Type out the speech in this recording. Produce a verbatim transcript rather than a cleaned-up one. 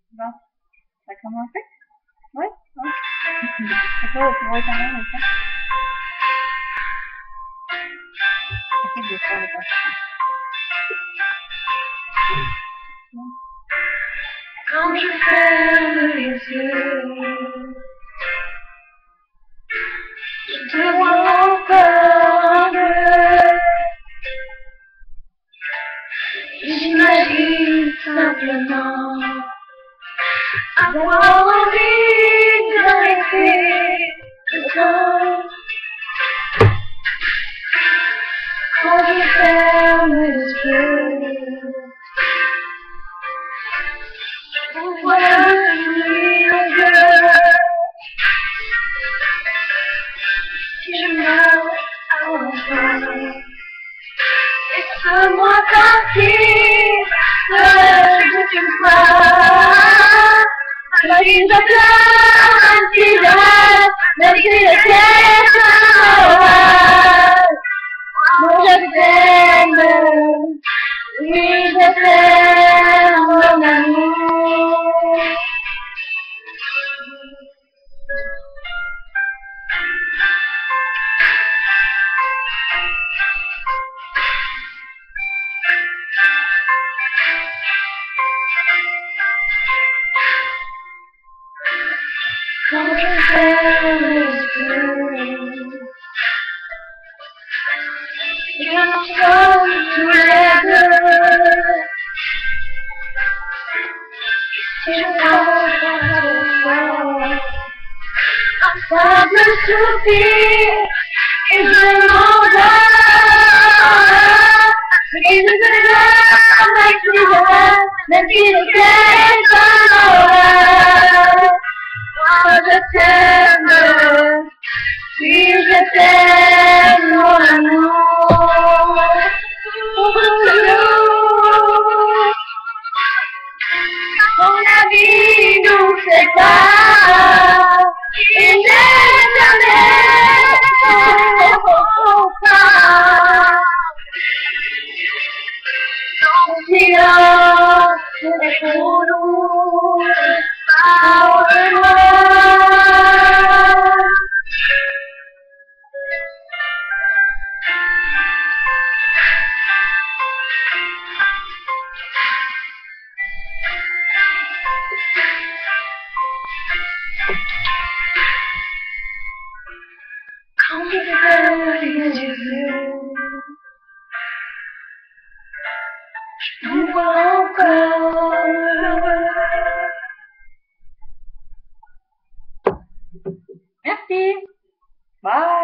Bon, ça a commencé? Oui? Ouais. C'est quoi, tu vois comment avec ça? Essaye de faire le pas. Quand je ferme les yeux, je te vois encore. J'imagine simplement avoir envie d'arrêter le temps. Quand je ferme les yeux, on voit le yeux. Si je meurs avant, laisse-moi partir, je te crois. Même si je pleure, même si je rêve, même si le ciel s'envole, moi je t'aime, oui je t'aime mon amour. Quand je ferme les yeux, je m'en sors tous les deux. Si je pense à ton corps, un simple soupir, et je m'endors. Et je te donne ma cuillère, même si le ciel s'envole. Moi je t'aime, oui je t'aime mon amour. Quand la vie nous sépare, il n'est jamais trop tard. Ton silence est pour nous, parle-moi. Quand je ferme les yeux, je te vois encore. Merci. Bye.